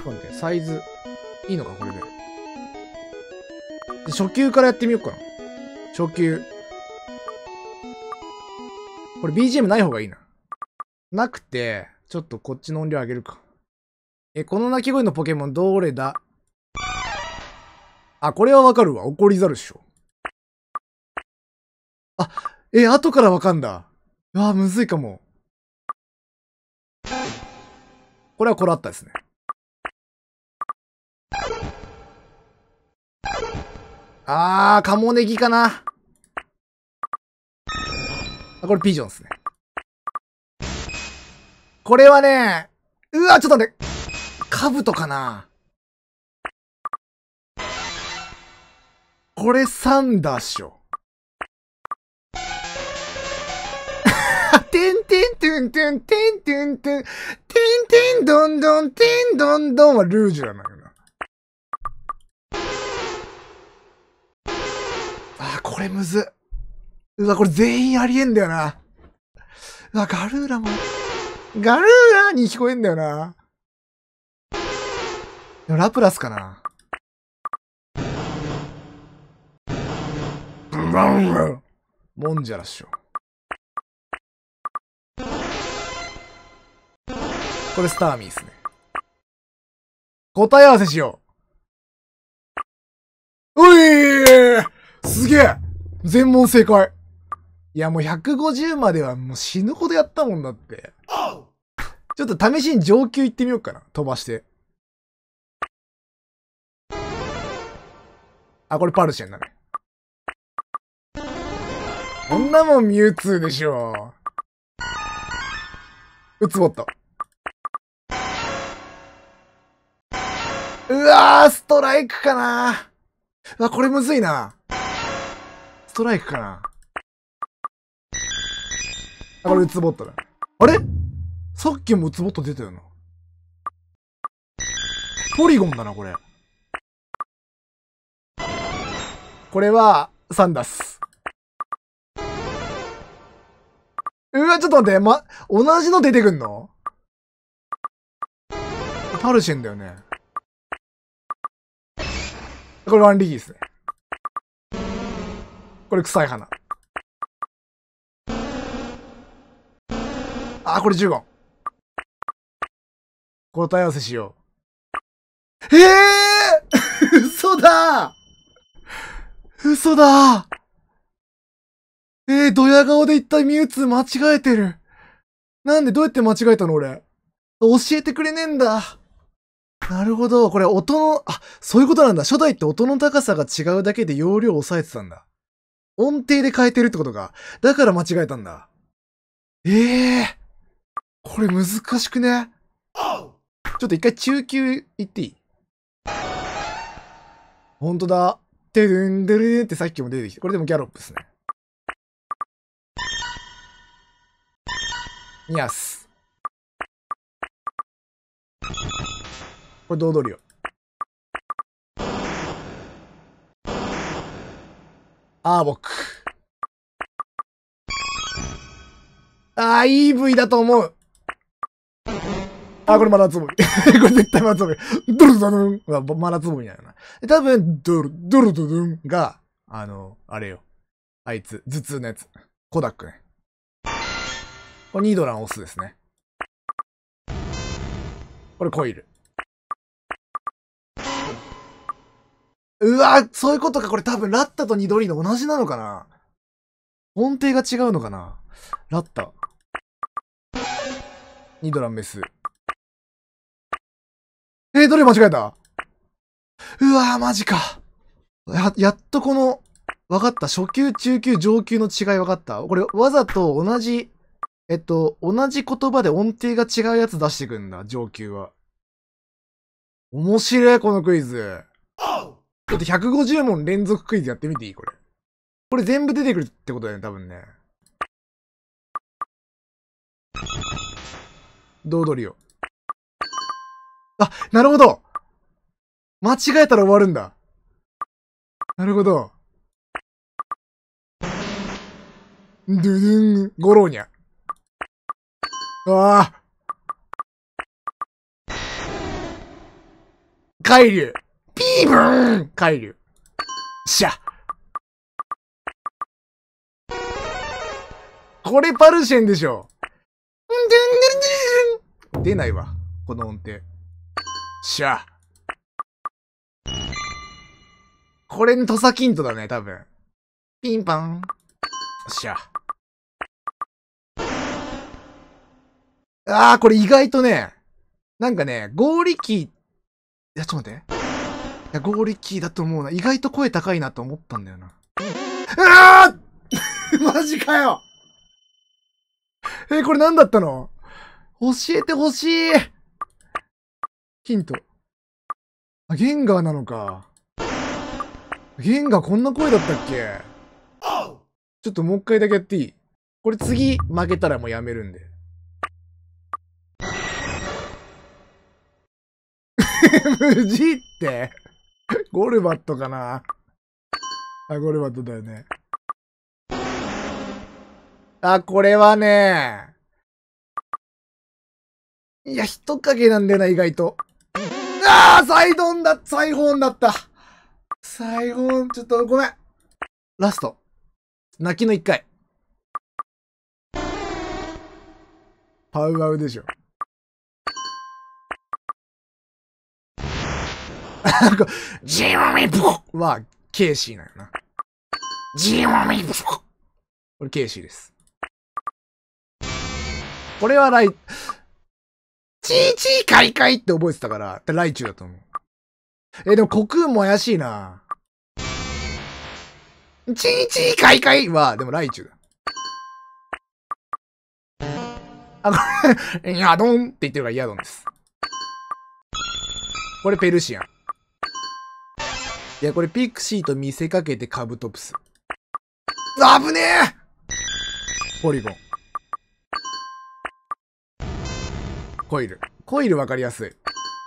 と待って、サイズ、いいのか、これで。初級からやってみようかな。初級。これ BGM ない方がいいな。なくて、ちょっとこっちの音量上げるか。この鳴き声のポケモンどれだ？あ、これはわかるわ。怒りざるっしょ。あ、後からわかんだ。うわ、むずいかも。これはこれあったですね。カモネギかな。これピジョンですね。これはね、うわ、ちょっと待って。カブトかな。これ3だっしょ。てんてんてんてんてんてんてんてんてんどんどんてんどんどんはルージュなんだよな。これむず。うわ、これ全員ありえんだよな。うわ、ガルーラも。ガルーラに聞こえんだよな。でもラプラスかな。モンジャラっしょ。これスターミーっすね。答え合わせしよう。すげえ全問正解。いやもう150まではもう死ぬほどやったもんだって。ちょっと試しに上級行ってみようかな。飛ばして。これパルシェンだね。こんなもんミュウツーでしょ。ウツボット。うわー、ストライクかな。うわ、これむずいな。ストライクかな。これウツボットだ。あれさっきもウツボット出たよな。ポリゴンだな、これ。これは、サンダス。うわ、ちょっと待って、同じの出てくんの？パルシェンだよね。これワンリギーですね。これ臭い花。これジュゴン。答え合わせしよう。嘘だ嘘だドヤ顔で言ったミュウツー間違えてる。なんでどうやって間違えたの俺。教えてくれねえんだ。なるほど。これ音の、そういうことなんだ。初代って音の高さが違うだけで容量を抑えてたんだ。音程で変えてるってことか。だから間違えたんだ。これ難しくね？ちょっと一回中級行っていい？ほんとだ。てるんでるーってさっきも出てきて。これでもギャロップですね。ニャス。これドードリオ。アーボック。いい V だと思う。これマナツボミ。これ絶対マナツボミ。ドルドルンがマナツボミだよな。多分、ドルドルンが、あれよ。あいつ、頭痛のやつ。コダックね。これニードランオスですね。これコイル。うわ、そういうことか。これ多分ラッタとニドリの同じなのかな。音程が違うのかな。ラッタ。ニドランメス。どれ間違えた？うわー、マジか。やっとこの、わかった。初級、中級、上級の違いわかった。これ、わざと同じ、同じ言葉で音程が違うやつ出してくんだ、上級は。面白い、このクイズ。ちょっと150問連続クイズやってみていい？これ。これ全部出てくるってことだよね、多分ね。ドードリオ。なるほど。間違えたら終わるんだ。なるほど。ドゥドゥン、ゴローニャ。 海流。ピーブーン海流。しゃ。これパルシェンでしょ。出ないわ。この音程。しゃ。これ土佐キントだね、多分。ピンパン。しゃ。これ意外とね、なんかね、合力、いや、ちょっと待って。いや、合力だと思うな。意外と声高いなと思ったんだよな。マジかよ。これ何だったの？教えてほしい。ヒント。ゲンガーなのか。ゲンガーこんな声だったっけ？ちょっともう一回だけやっていい？これ次負けたらもうやめるんで。無事ってゴルバットかな？ゴルバットだよね。これはね。いや、人影なんだよな、意外と。サイホーンだった。サイホーン、ちょっとごめん。ラスト。泣きの一回。パウアウでしょ。ジーモミブコは、ケイシーなんよな。ジーモミブコ。これケイシーです。これはチーチーカイカイって覚えてたから、ライチュウだと思う。でもコクーンも怪しいな。チーチーカイカイは、でもライチュウだ。これ、ヤドンって言ってるからヤドンです。これペルシアン。いや、これピクシーと見せかけてカブトプス。危ねえ！ポリゴン。コイル。コイルわかりやすい。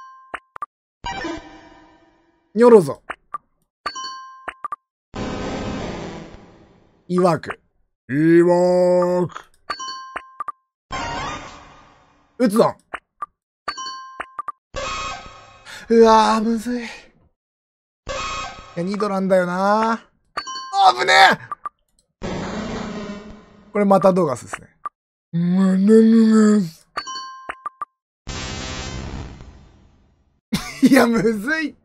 ニョロゾ。イワーク。イワーク。ウツドン。うわー、むずい。いや、ニドランだよなー。危ねえ！これまたドガスですね。いや、むずいって。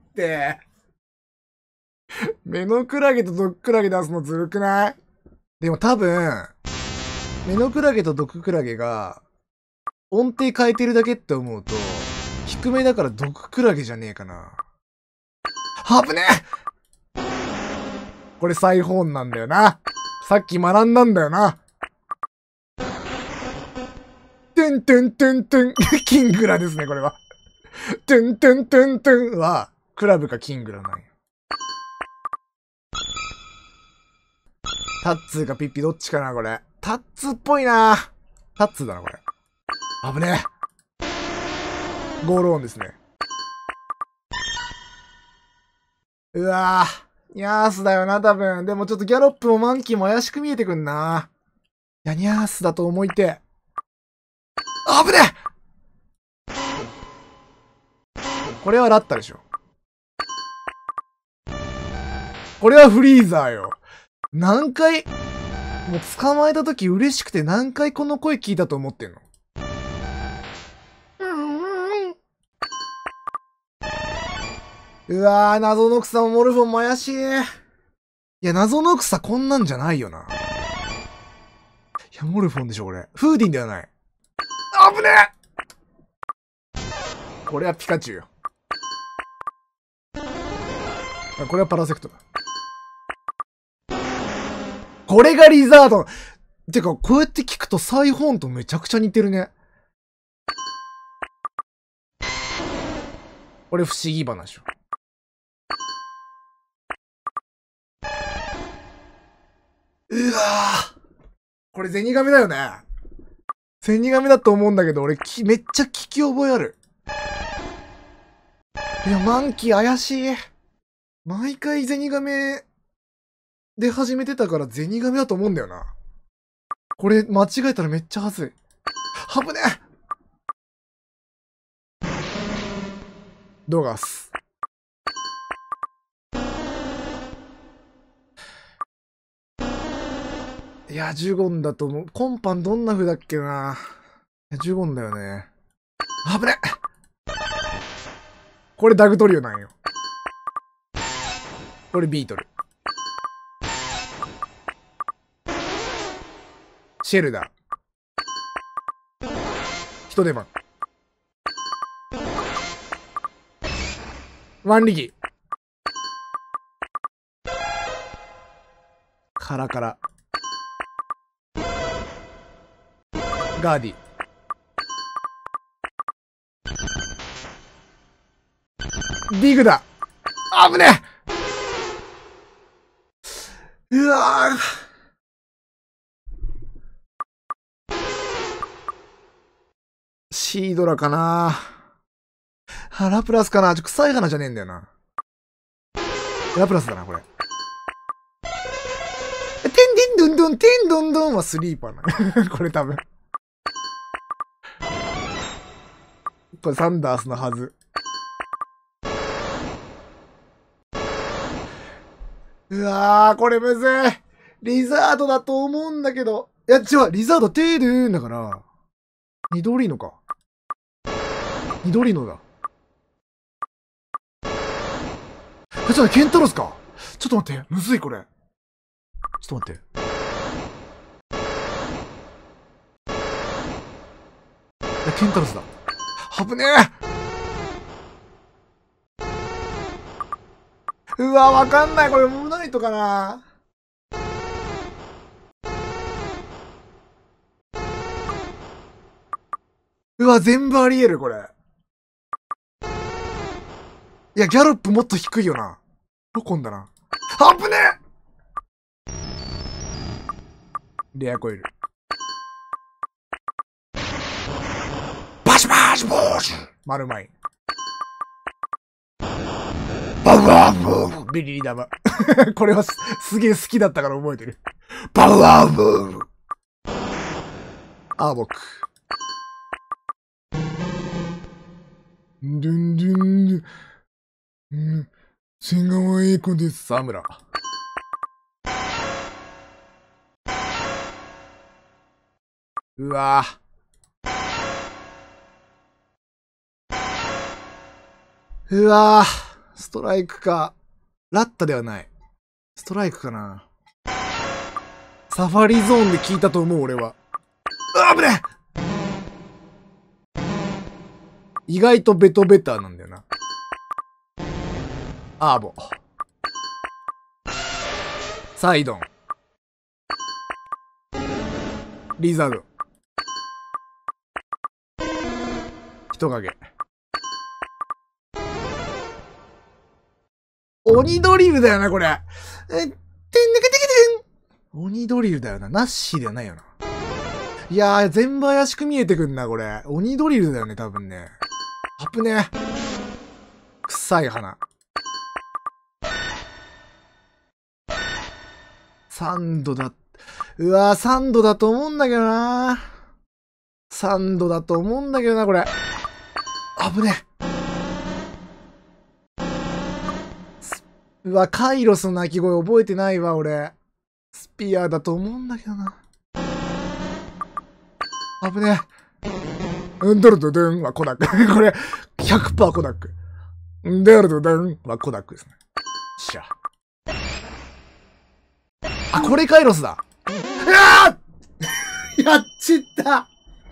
メノクラゲとドックラゲ出すのずるくない？でも多分、メノクラゲとドックラゲが音程変えてるだけって思うと、低めだからドックラゲじゃねえかな。危ねえ！これサイホーンなんだよな。さっき学んだんだよな。トゥントゥントゥントゥン。キングラですね、これは。トゥントゥントゥントゥンは、クラブかキングラなんよ。タッツーかピッピどっちかな、これ。タッツーっぽいな。タッツーだな、これ。危ねえ。ゴールオンですね。うわぁ。ニャースだよな、多分。でもちょっとギャロップもマンキーも怪しく見えてくんな。いや、ニャースだと思いて。危ねえ！これはラッタでしょ。これはフリーザーよ。何回、もう捕まえた時嬉しくて何回この声聞いたと思ってんの？うわぁ、謎の草もモルフォンも怪しい。いや、謎の草こんなんじゃないよな。いや、モルフォンでしょ、これ。フーディンではない。危ねえ！これはピカチュウよ。これはパラセクトだ。これがリザードン。てか、こうやって聞くとサイホーンとめちゃくちゃ似てるね。これ不思議話よ。うわぁ。これゼニガメだよね。ゼニガメだと思うんだけど、俺めっちゃ聞き覚えある。いや、マンキー怪しい。毎回ゼニガメで始めてたからゼニガメだと思うんだよな。これ間違えたらめっちゃはずい。危ねえ！ドガス。 いや、ジュゴンだと思う。コンパンどんな風だっけな。いや、ジュゴンだよね。危ね。これダグトリオなんよ。これビートル。シェルダー。人手番。ワンリギ。カラカラ。ガーディ。ディグだ。危ねえ。うわぁ。シードラかな。ラプラスかな。臭い花じゃねえんだよな。ラプラスだな、これ。テンデンドンドン、テンドンドンはスリーパーな。これ多分。これサンダースのはず。うわー、これむずい。リザードだと思うんだけど。いや、違う、リザードテールーンだから。緑のか。緑のだ。ちょっと待って、ケンタロスか。ちょっと待って、むずいこれ。ちょっと待って。いや、ケンタロスだ。危ねえ。うわ、わかんない。これ、ムーンナイトかな。うわ、全部あり得る、これ。いや、ギャロップもっと低いよな。ロコンだな。危ねえ。レアコイル。バシバシボーシュマルマイン。バウワーブービリリダマ。これはすげえ好きだったから覚えてる。バウワーブーアーボック。ドゥンドゥンドゥン。千川栄子です。沢村。うわぁ。うわぁ。ストライクか。ラッタではない。ストライクかな。サファリゾーンで聞いたと思う、俺は。危ねえ。意外とベトベターなんだよな。アーボ。サイドン。リザード。人影。鬼ドリルだよな、これ。てんねけてけてん。鬼ドリルだよな。ナッシーではないよな。いやー、全部怪しく見えてくんな、これ。鬼ドリルだよね、多分ね。アップね。臭い花。サンドだ。うわー、サンドだと思うんだけどな。サンドだと思うんだけどな、これ。危ねえ。うわ、カイロスの鳴き声覚えてないわ、俺。スピアーだと思うんだけどな。危ねえ。うんドルドドゥンはコダック。これ、100% コダック。うんドルドドゥンはコダックですね。しゃ。あ、これカイロスだ。うわーやっちった。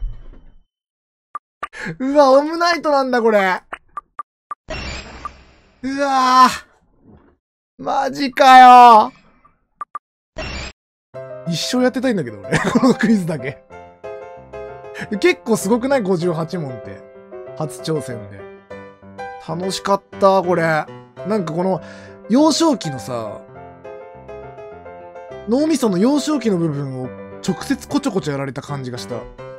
うわ、オムナイトなんだ、これ。うわー。マジかよ。一生やってたいんだけど、俺。このクイズだけ。結構すごくない ?58 問って。初挑戦で。楽しかった、これ。なんかこの、幼少期のさ、脳みその幼少期の部分を直接こちょこちょやられた感じがした。